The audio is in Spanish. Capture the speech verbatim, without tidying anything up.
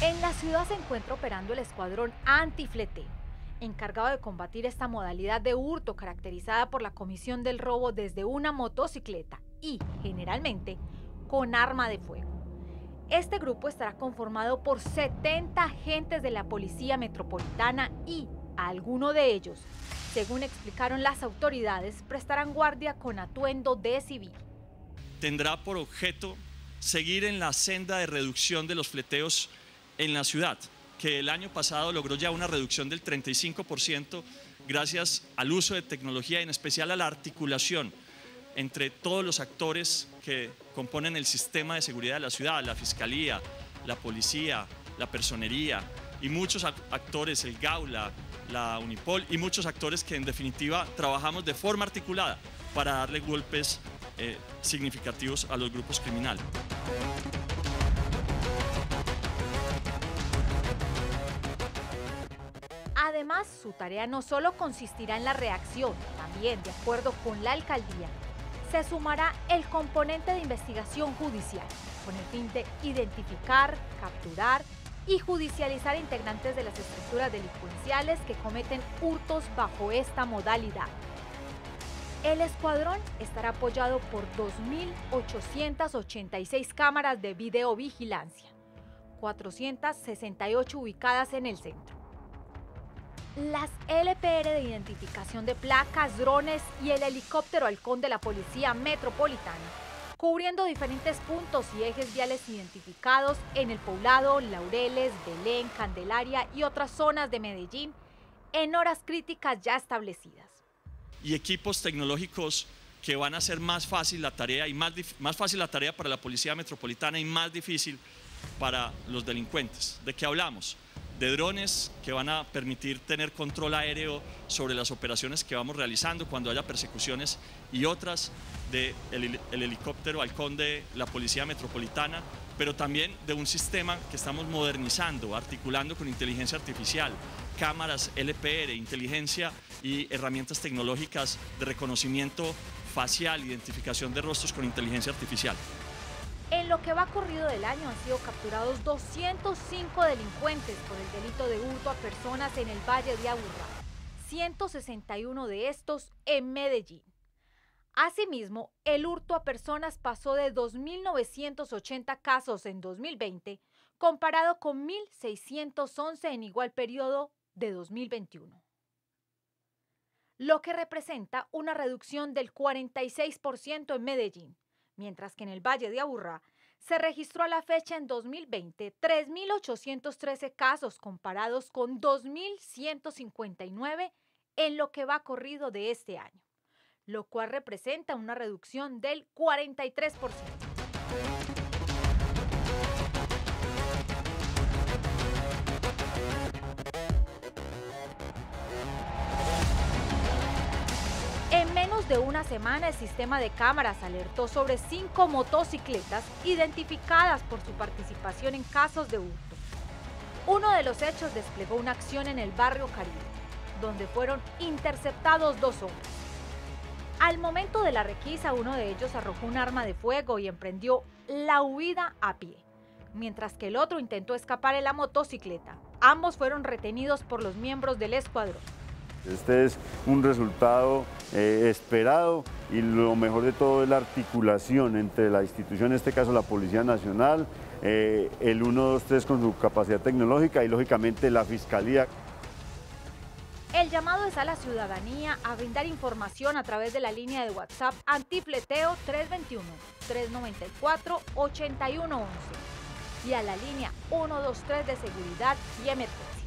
En la ciudad se encuentra operando el escuadrón antifleteo, encargado de combatir esta modalidad de hurto caracterizada por la comisión del robo desde una motocicleta y, generalmente, con arma de fuego. Este grupo estará conformado por setenta agentes de la Policía Metropolitana y algunos de ellos, según explicaron las autoridades, prestarán guardia con atuendo de civil. Tendrá por objeto seguir en la senda de reducción de los fleteos en la ciudad, que el año pasado logró ya una reducción del treinta y cinco por ciento gracias al uso de tecnología y en especial a la articulación entre todos los actores que componen el sistema de seguridad de la ciudad, la Fiscalía, la Policía, la Personería y muchos actores, el Gaula, la Unipol y muchos actores que en definitiva trabajamos de forma articulada para darle golpes eh, significativos a los grupos criminales. Además, su tarea no solo consistirá en la reacción, también, de acuerdo con la alcaldía, se sumará el componente de investigación judicial, con el fin de identificar, capturar y judicializar integrantes de las estructuras delincuenciales que cometen hurtos bajo esta modalidad. El escuadrón estará apoyado por dos mil ochocientas ochenta y seis cámaras de videovigilancia, cuatrocientas sesenta y ocho ubicadas en el centro. Las L P R de identificación de placas, drones y el helicóptero Halcón de la Policía Metropolitana, cubriendo diferentes puntos y ejes viales identificados en El Poblado, Laureles, Belén, Candelaria y otras zonas de Medellín en horas críticas ya establecidas. Y equipos tecnológicos que van a hacer más fácil la tarea y más, más fácil la tarea para la Policía Metropolitana y más difícil para los delincuentes. ¿De qué hablamos? De drones que van a permitir tener control aéreo sobre las operaciones que vamos realizando cuando haya persecuciones y otras del de el helicóptero Halcón de la Policía Metropolitana, pero también de un sistema que estamos modernizando, articulando con inteligencia artificial, cámaras L P R, inteligencia y herramientas tecnológicas de reconocimiento facial, identificación de rostros con inteligencia artificial. En lo que va corrido del año han sido capturados doscientos cinco delincuentes por el delito de hurto a personas en el Valle de Aburrá, ciento sesenta y uno de estos en Medellín. Asimismo, el hurto a personas pasó de dos mil novecientos ochenta casos en dos mil veinte, comparado con mil seiscientos once en igual periodo de dos mil veintiuno, lo que representa una reducción del cuarenta y seis por ciento en Medellín, mientras que en el Valle de Aburrá se registró a la fecha en dos mil veinte tres mil ochocientos trece casos comparados con dos mil ciento cincuenta y nueve en lo que va corrido de este año, lo cual representa una reducción del cuarenta y tres por ciento. En menos de una semana, el sistema de cámaras alertó sobre cinco motocicletas identificadas por su participación en casos de hurto. Uno de los hechos desplegó una acción en el barrio Caribe, donde fueron interceptados dos hombres. Al momento de la requisa, uno de ellos arrojó un arma de fuego y emprendió la huida a pie, mientras que el otro intentó escapar en la motocicleta. Ambos fueron retenidos por los miembros del escuadrón. Este es un resultado eh, esperado y lo mejor de todo es la articulación entre la institución, en este caso la Policía Nacional, eh, el uno dos tres con su capacidad tecnológica y lógicamente la Fiscalía. El llamado es a la ciudadanía a brindar información a través de la línea de WhatsApp Antifleteo tres veintiuno, tres noventa y cuatro, ochenta y uno once y a la línea uno dos tres de seguridad y emergencia.